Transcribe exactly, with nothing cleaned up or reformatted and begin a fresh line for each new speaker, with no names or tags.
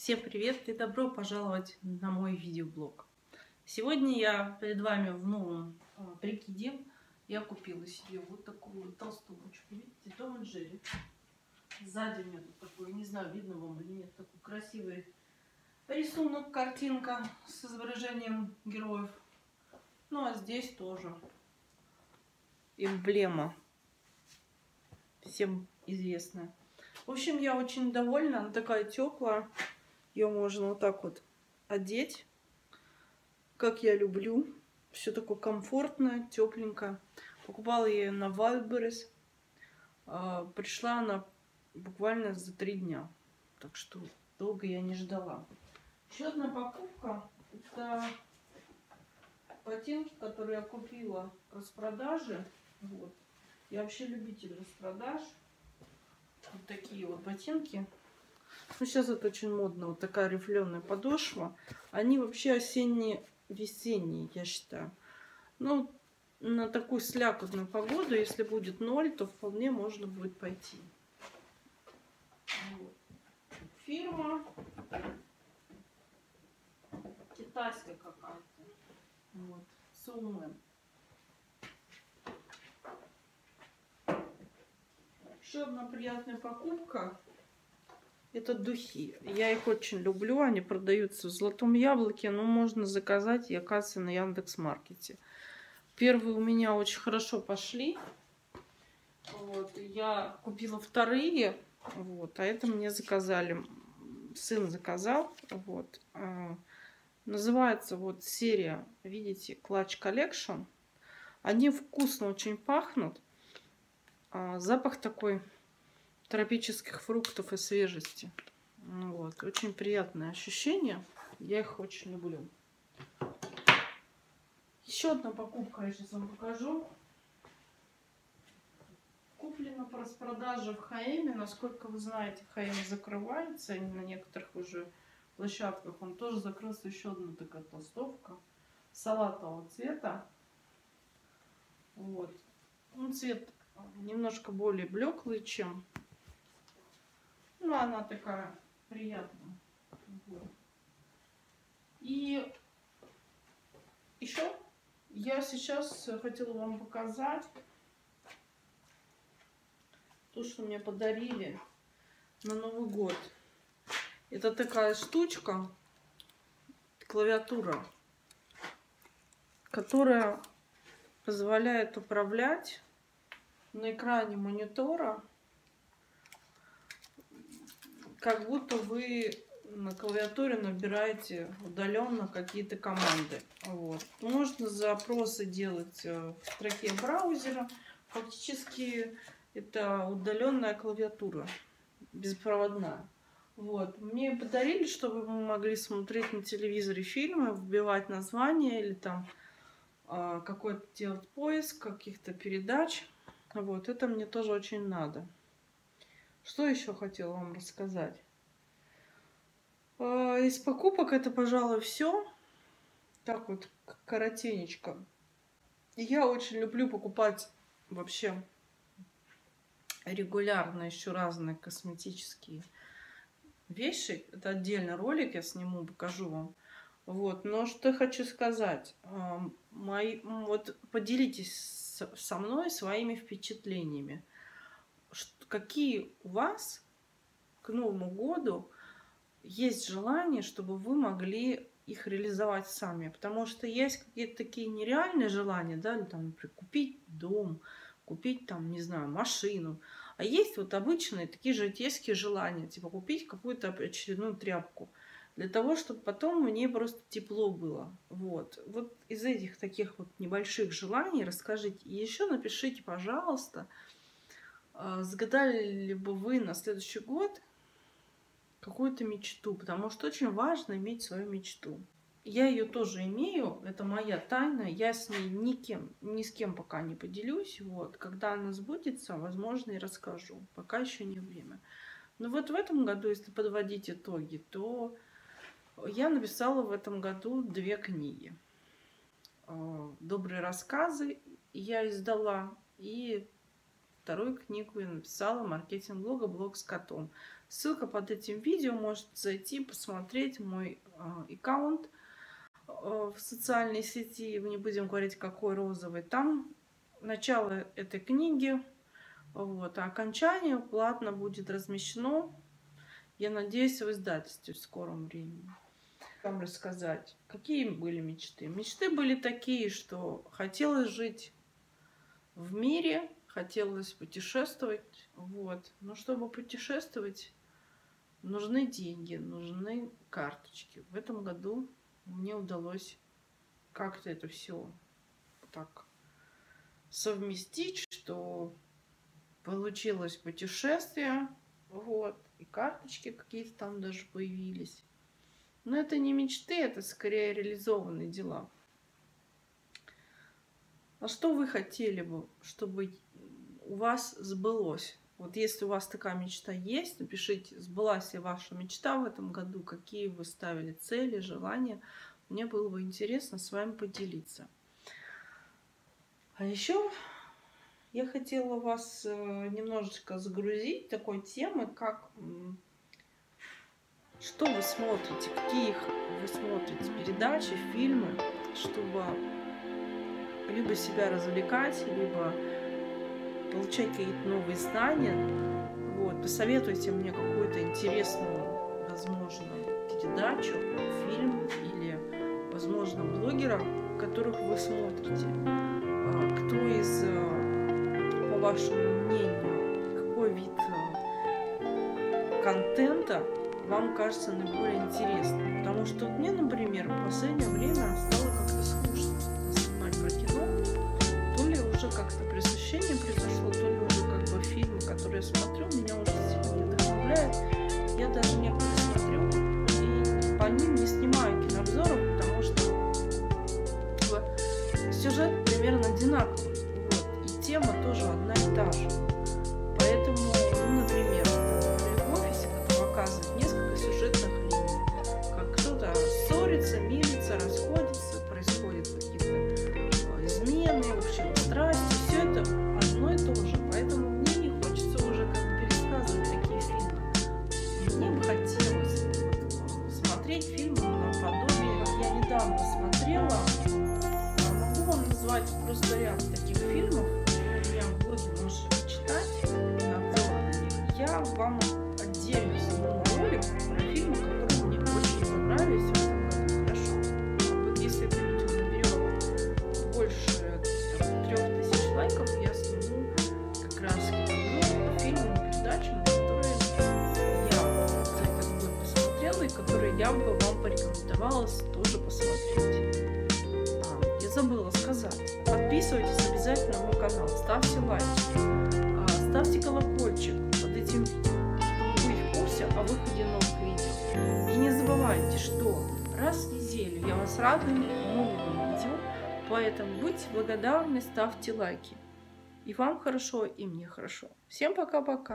Всем привет и добро пожаловать на мой видеоблог. Сегодня я перед вами в новом а, прикиде. Я купила себе вот такую вот толстовочку. Видите, Том и Джерри. Сзади у меня тут такой, не знаю, видно вам или нет, такой красивый рисунок, картинка с изображением героев. Ну а здесь тоже эмблема, всем известная. В общем, я очень довольна, она такая теплая. Ее можно вот так вот одеть, как я люблю. Все такое комфортное, тепленькое. Покупала я ее на Wildberries. Пришла она буквально за три дня. Так что долго я не ждала. Еще одна покупка. Это ботинки, которые я купила в распродаже. Вот. Я вообще любитель распродаж. Вот такие вот ботинки. Ну, сейчас это очень модно. Вот такая рифленая подошва. Они вообще осенне-весенние, я считаю. Ну, на такую слякотную погоду, если будет ноль, то вполне можно будет пойти. Вот. Фирма китайская какая-то. Вот. Сумэн. Еще одна приятная покупка. Это духи. Я их очень люблю. Они продаются в Золотом Яблоке, но можно заказать и, оказывается, на Яндекс.Маркете. Первые у меня очень хорошо пошли. Вот. Я купила вторые. Вот. А это мне заказали. Сын заказал. Вот. Называется вот серия, видите, Clutch Collection. Они вкусно очень пахнут. Запах такой тропических фруктов и свежести. Вот. Очень приятное ощущение. Я их очень люблю. Еще одна покупка я сейчас вам покажу. Куплена по распродаже в эйч и эм. Насколько вы знаете, эйч и эм закрывается. И на некоторых уже площадках он тоже закрылся. Еще одна такая толстовка салатового цвета. Вот. Ну, цвет немножко более блеклый, чем... Ну, она такая приятная. Вот. И еще я сейчас хотела вам показать то, что мне подарили на Новый год. Это такая штучка, клавиатура, которая позволяет управлять на экране монитора, как будто вы на клавиатуре набираете удаленно какие-то команды. Вот. Можно запросы делать в строке браузера. Фактически это удаленная клавиатура, беспроводная. Вот. Мне подарили, чтобы мы могли смотреть на телевизоре фильмы, вбивать названия или там э, какой-то делать поиск каких-то передач. Вот. Это мне тоже очень надо. Что еще хотела вам рассказать? Из покупок это, пожалуй, все. Так вот, коротенечко. Я очень люблю покупать вообще регулярно еще разные косметические вещи. Это отдельный ролик я сниму, покажу вам. Вот. Но что я хочу сказать. Мои, вот поделитесь со мной своими впечатлениями. Какие у вас к Новому году есть желание, чтобы вы могли их реализовать сами? Потому что есть какие-то такие нереальные желания, да, там, например, купить дом, купить там, не знаю, машину. А есть вот обычные такие житейские желания, типа купить какую-то очередную тряпку, для того, чтобы потом мне просто тепло было. Вот. Вот из этих таких вот небольших желаний расскажите. И еще напишите, пожалуйста, загадали ли бы вы на следующий год какую-то мечту, потому что очень важно иметь свою мечту. Я ее тоже имею, это моя тайна, я с ней никем, ни с кем пока не поделюсь. Вот. Когда она сбудется, возможно, и расскажу. Пока еще не время. Но вот в этом году, если подводить итоги, то я написала в этом году две книги. «Добрые рассказы» я издала, и вторую книгу я написала «Маркетинг блога. Блог с котом». Ссылка под этим видео, можете зайти, посмотреть мой э, аккаунт э, в социальной сети. Не будем говорить, какой розовый. Там начало этой книги, вот, а окончание платно будет размещено, я надеюсь, в издательстве в скором времени. Вам рассказать, какие были мечты. Мечты были такие, что хотелось жить в мире, хотелось путешествовать. Вот. Но чтобы путешествовать, нужны деньги, нужны карточки. В этом году мне удалось как-то это все так совместить, что получилось путешествие, вот, и карточки какие-то там даже появились. Но это не мечты, это скорее реализованные дела. А что вы хотели бы, чтобы у вас сбылось? Вот если у вас такая мечта есть, напишите, сбылась ли ваша мечта в этом году, какие вы ставили цели, желания. Мне было бы интересно с вами поделиться. А еще я хотела вас немножечко загрузить такой темой, как что вы смотрите, какие вы смотрите передачи, фильмы, чтобы либо себя развлекать, либо получать какие-то новые знания. Вот. Посоветуйте мне какую-то интересную, возможно, передачу, фильм или, возможно, блогеров, которых вы смотрите. Кто из, по вашему мнению, какой вид контента вам кажется наиболее интересным? Потому что мне, например, в последнее время стало как-то скучно снимать про кино. То ли уже как-то пресыщение произошло, то ли уже как бы фильмы, которые я смотрю, меня уже сильно не вдохновляют. Я даже некоторые смотрю и по ним не снимаю кинообзоров, потому что сюжет примерно одинаковый. Вот, и тема тоже одна и та же. Поэтому, ну, например, в офисе, который показывает несколько сюжетных линий, как кто-то ссорится, мирится, расходится, происходят какие-то измены, в общем, страсти, все это одно и то же. Поэтому мне не хочется уже как бы пересказывать такие фильмы. Мне бы хотелось вот, смотреть фильмы наподобие, как я недавно смотрела. Могу вам назвать просто ряд таких фильмов. У меня в блоге можете читать обзоры на них. Я вам отдельно сниму ролик про фильмы, которые мне очень понравились в этом году. Хорошо. Вот если это видео наберет больше трех тысяч лайков, я сниму как раз обзор фильмам и передачам, которые я за этот год посмотрела и которые я бы вам порекомендовала тоже посмотреть. А, я забыла сказать. Подписывайтесь обязательно на мой канал, ставьте лайки, ставьте колокольчик под этим видео, чтобы быть в курсе о выходе новых видео. И не забывайте, что раз в неделю я вас радую новым видео, поэтому будьте благодарны, ставьте лайки. И вам хорошо, и мне хорошо. Всем пока-пока.